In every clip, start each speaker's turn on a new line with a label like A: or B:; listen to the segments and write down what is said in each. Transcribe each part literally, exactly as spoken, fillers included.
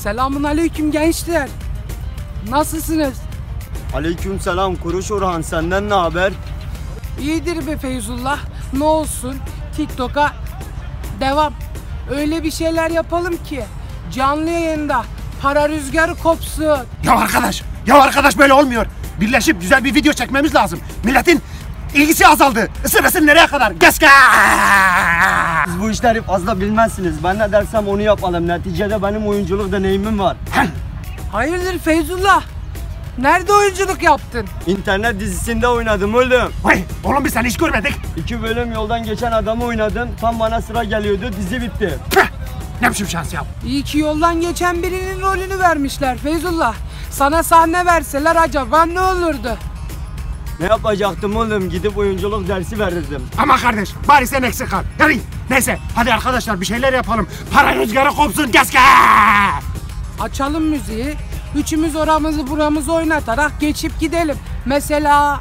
A: Selamun aleyküm gençler. Nasılsınız?
B: Aleyküm selam Kuruş Orhan, senden ne haber?
A: İyidir be Feyzullah. Ne olsun, TikTok'a devam. Öyle bir şeyler yapalım ki canlı yayında para rüzgarı kopsun.
C: Ya arkadaş, ya arkadaş böyle olmuyor. Birleşip güzel bir video çekmemiz lazım. Milletin ilgisi azaldı. Isırasın nereye kadar? Geska!
B: Siz bu işleri fazla bilmezsiniz. Ben ne dersem onu yapalım. Neticede benim oyunculuk deneyimim var.
A: Hayırdır Feyzullah? Nerede oyunculuk yaptın?
B: İnternet dizisinde oynadım oğlum.
C: Vay, oğlum biz seni hiç görmedik.
B: İki bölüm yoldan geçen adamı oynadım. Tam bana sıra geliyordu, dizi bitti.
C: Püh, ne biçim şans ya?
A: İyi ki yoldan geçen birinin rolünü vermişler Feyzullah. Sana sahne verseler acaba ne olurdu?
B: Ne yapacaktım oğlum? Gidip oyunculuk dersi verirdim.
C: Ama kardeş, bari sen eksik kal. Yani neyse, hadi arkadaşlar bir şeyler yapalım. Para rüzgarı kopsun, geska!
A: Açalım müziği. Üçümüz oramızı buramızı oynatarak geçip gidelim. Mesela...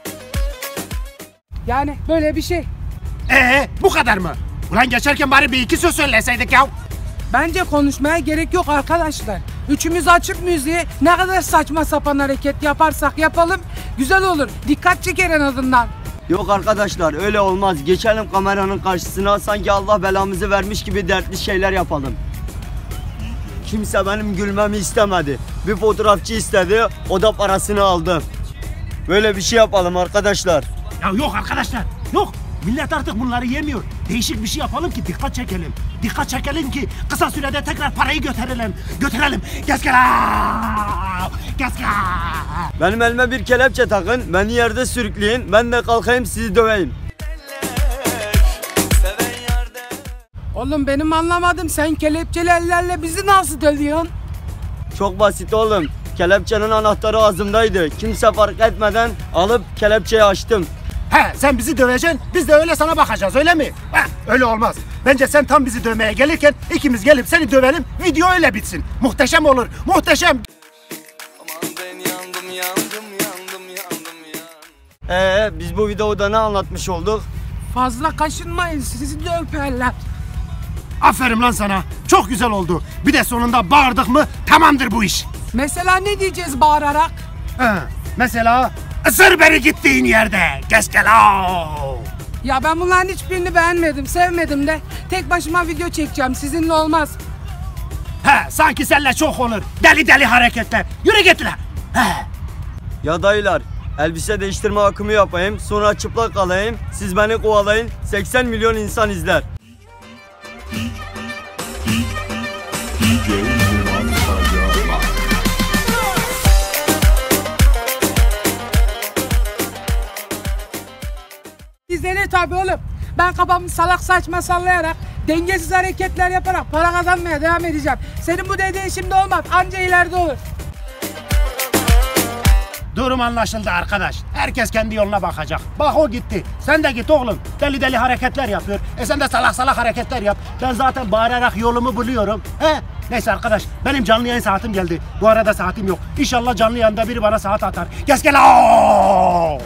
A: Yani böyle bir şey.
C: Ee, bu kadar mı? Ulan geçerken bari bir iki söz söyleseydik ya.
A: Bence konuşmaya gerek yok arkadaşlar. Üçümüz açıp müziği, ne kadar saçma sapan hareket yaparsak yapalım güzel olur. Dikkat çeker en azından.
B: Yok arkadaşlar, öyle olmaz. Geçelim kameranın karşısına, sanki Allah belamızı vermiş gibi dertli şeyler yapalım. Kimse benim gülmemi istemedi. Bir fotoğrafçı istedi, o da parasını aldı. Böyle bir şey yapalım arkadaşlar.
C: Ya yok arkadaşlar, yok. Millet artık bunları yemiyor. Değişik bir şey yapalım ki dikkat çekelim. Dikkat çekelim ki kısa sürede tekrar parayı götürelim. Götürelim. Geskela! Geskela!
B: Benim elime bir kelepçe takın, beni yerde sürükleyin, ben de kalkayım sizi döveyim.
A: Oğlum benim anlamadım, sen kelepçeli ellerle bizi nasıl dövüyorsun?
B: Çok basit oğlum. Kelepçenin anahtarı ağzımdaydı. Kimse fark etmeden alıp kelepçeyi açtım.
C: He, sen bizi döveceksin, biz de öyle sana bakacağız, öyle mi? He, öyle olmaz. Bence sen tam bizi dövmeye gelirken ikimiz gelip seni dövelim, video öyle bitsin. Muhteşem olur, muhteşem.
D: Aman ben yandım, yandım, yandım, yandım, yandım.
B: Ee, biz bu videoda ne anlatmış olduk?
A: Fazla kaşınmayın, sizi de öperler.
C: Aferin lan sana, çok güzel oldu. Bir de sonunda bağırdık mı tamamdır bu iş.
A: Mesela ne diyeceğiz bağırarak?
C: He, mesela ısır beni gittiğin yerde, geskela!
A: Ya ben bunların hiçbirini beğenmedim, sevmedim de. Tek başıma video çekeceğim, sizinle olmaz.
C: He, sanki seninle çok olur. Deli deli hareketler. Yürü git lan. He.
B: Ya dayılar, elbise değiştirme akımı yapayım, sonra çıplak kalayım, siz beni kovalayın, seksen milyon insan izler.
A: İzlenir tabii oğlum. Ben kafamı salak saçma sallayarak, dengesiz hareketler yaparak para kazanmaya devam edeceğim. Senin bu dediğin şimdi olmaz, anca ileride olur.
C: Durum anlaşıldı arkadaş. Herkes kendi yoluna bakacak. Bak o gitti. Sen de git oğlum. Deli deli hareketler yapıyor. E sen de salak salak hareketler yap. Ben zaten bağırarak yolumu buluyorum. He? Neyse arkadaş, benim canlı yayın saatim geldi. Bu arada saatim yok. İnşallah canlı yayında biri bana saat atar. Geskela!